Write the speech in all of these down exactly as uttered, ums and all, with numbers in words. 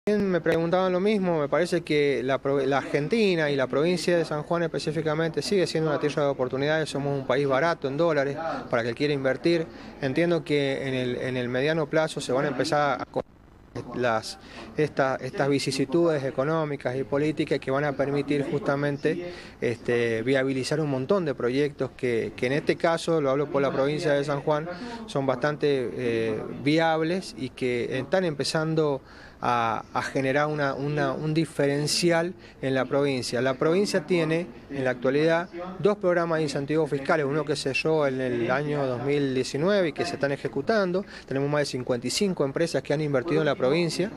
Me preguntaban lo mismo. Me parece que la, la Argentina y la provincia de San Juan específicamente sigue siendo una tierra de oportunidades. Somos un país barato en dólares para que quiera invertir. Entiendo que en el, en el mediano plazo se van a empezar a Las, esta, estas vicisitudes económicas y políticas que van a permitir justamente este, viabilizar un montón de proyectos que, que en este caso, lo hablo por la provincia de San Juan, son bastante eh, viables y que están empezando a, a generar una, una, un diferencial en la provincia. La provincia tiene en la actualidad dos programas de incentivos fiscales, uno que se cerró en el año dos mil diecinueve y que se están ejecutando. Tenemos más de cincuenta y cinco empresas que han invertido en la provincia,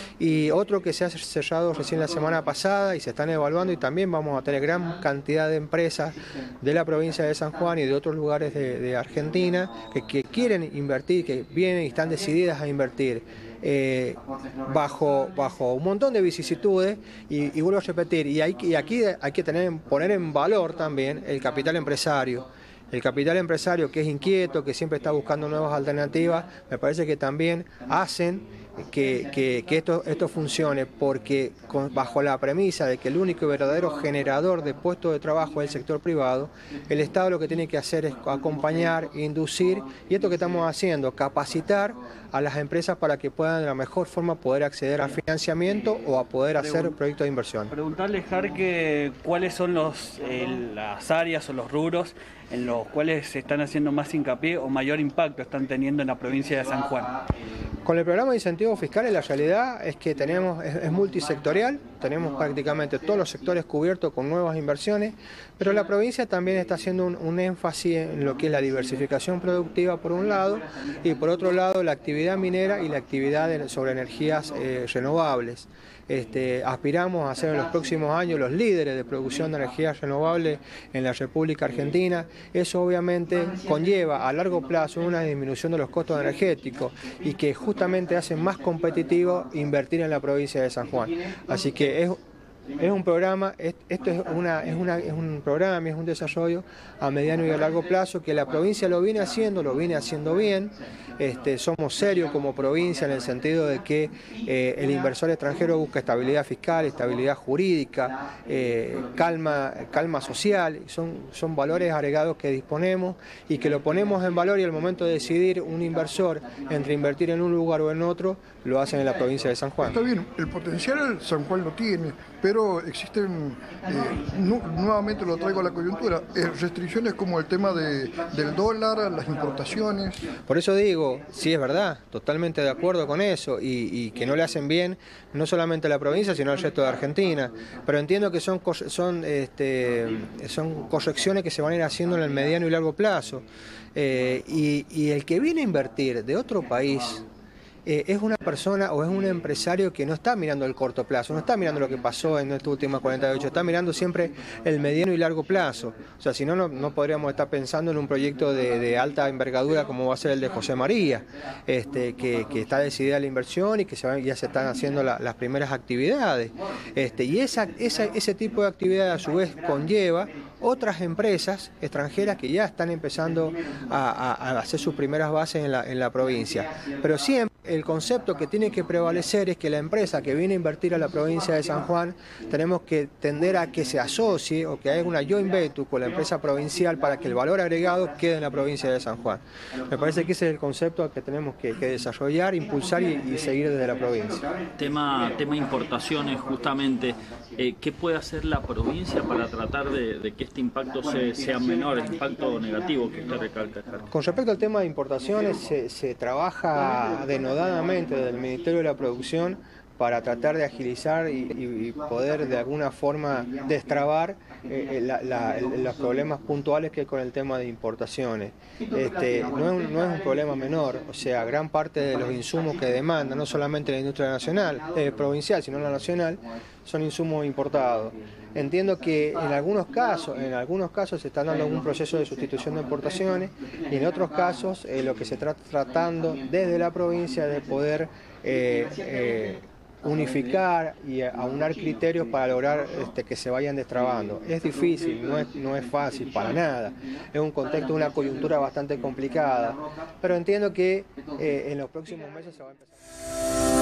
y otro que se ha cerrado recién la semana pasada y se están evaluando, y también vamos a tener gran cantidad de empresas de la provincia de San Juan y de otros lugares de, de Argentina que, que quieren invertir, que vienen y están decididas a invertir eh, bajo, bajo un montón de vicisitudes, y, y vuelvo a repetir, y, hay, y aquí hay que tener, poner en valor también el capital empresario. El capital empresario que es inquieto, que siempre está buscando nuevas alternativas, me parece que también hacen que, que, que esto, esto funcione, porque con, bajo la premisa de que el único y verdadero generador de puestos de trabajo es el sector privado, el Estado lo que tiene que hacer es acompañar, inducir, y esto que estamos haciendo, capacitar a las empresas para que puedan de la mejor forma poder acceder al financiamiento o a poder hacer proyectos de inversión. Preguntarle, Jarque, cuáles son los, eh, las áreas o los rubros en los cuales se están haciendo más hincapié o mayor impacto están teniendo en la provincia de San Juan. Con el programa de incentivos fiscales, la realidad es que tenemos, es, es multisectorial, tenemos prácticamente todos los sectores cubiertos con nuevas inversiones, pero la provincia también está haciendo un, un énfasis en lo que es la diversificación productiva por un lado, y por otro lado la actividad minera y la actividad de, sobre energías eh, renovables. Este, aspiramos a ser en los próximos años los líderes de producción de energías renovables en la República Argentina. Eso obviamente conlleva a largo plazo una disminución de los costos energéticos y que justamente hace más competitivo invertir en la provincia de San Juan. Así que es Es un programa, esto es, una, es, una, es un programa, es un desarrollo a mediano y a largo plazo que la provincia lo viene haciendo, lo viene haciendo bien. Este, somos serios como provincia en el sentido de que eh, el inversor extranjero busca estabilidad fiscal, estabilidad jurídica, eh, calma, calma social, son, son valores agregados que disponemos y que lo ponemos en valor, y al momento de decidir un inversor entre invertir en un lugar o en otro, lo hacen en la provincia de San Juan. Está bien, el potencial San Juan lo tiene, pero existen, eh, nu nuevamente lo traigo a la coyuntura, eh, restricciones como el tema de, del dólar, las importaciones. Por eso digo, sí es verdad, totalmente de acuerdo con eso, y, y que no le hacen bien no solamente a la provincia, sino al resto de Argentina. Pero entiendo que son, son, este, son correcciones que se van a ir haciendo en el mediano y largo plazo. Eh, y, y el que viene a invertir de otro país, Eh, es una persona o es un empresario que no está mirando el corto plazo, no está mirando lo que pasó en estos últimos cuarenta y ocho, está mirando siempre el mediano y largo plazo. O sea, si no, no, no podríamos estar pensando en un proyecto de, de alta envergadura como va a ser el de José María, este, que, que está decidida la inversión y que se van, ya se están haciendo la, las primeras actividades. Este, y esa, esa, ese tipo de actividad a su vez conlleva otras empresas extranjeras que ya están empezando a, a, a hacer sus primeras bases en la, en la provincia. Pero siempre el concepto que tiene que prevalecer es que la empresa que viene a invertir a la provincia de San Juan, tenemos que tender a que se asocie o que haya una joint venture con la empresa provincial para que el valor agregado quede en la provincia de San Juan. Me parece que ese es el concepto que tenemos que, que desarrollar, impulsar y, y seguir desde la provincia. Tema, tema importaciones, justamente, eh, ¿qué puede hacer la provincia para tratar de, de que este impacto se, sea menor, el impacto negativo que usted recalca? Con respecto al tema de importaciones, se, se trabaja denodadamente desde el Ministerio de la Producción para tratar de agilizar y, y poder de alguna forma destrabar eh, la, la, los problemas puntuales que hay con el tema de importaciones. Este, no, es un, no es un problema menor, o sea, gran parte de los insumos que demanda, no solamente la industria nacional, eh, provincial, sino la nacional, son insumos importados. Entiendo que en algunos casos, en algunos casos se está dando algún proceso de sustitución de importaciones, y en otros casos eh, lo que se está tratando desde la provincia de poder eh, eh, unificar y aunar criterios para lograr este, que se vayan destrabando. Es difícil, no es, no es fácil para nada, es un contexto, una coyuntura bastante complicada, pero entiendo que eh, en los próximos meses se va a empezar.